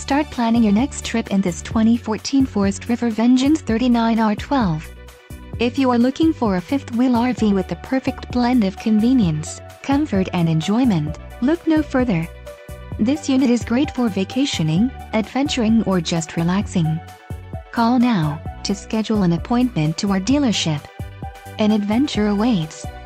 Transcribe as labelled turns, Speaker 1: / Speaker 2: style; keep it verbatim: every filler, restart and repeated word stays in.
Speaker 1: Start planning your next trip in this twenty fourteen Forest River Vengeance thirty-nine R twelve. If you are looking for a fifth-wheel R V with the perfect blend of convenience, comfort and enjoyment, look no further. This unit is great for vacationing, adventuring or just relaxing. Call now to schedule an appointment to our dealership. An adventure awaits.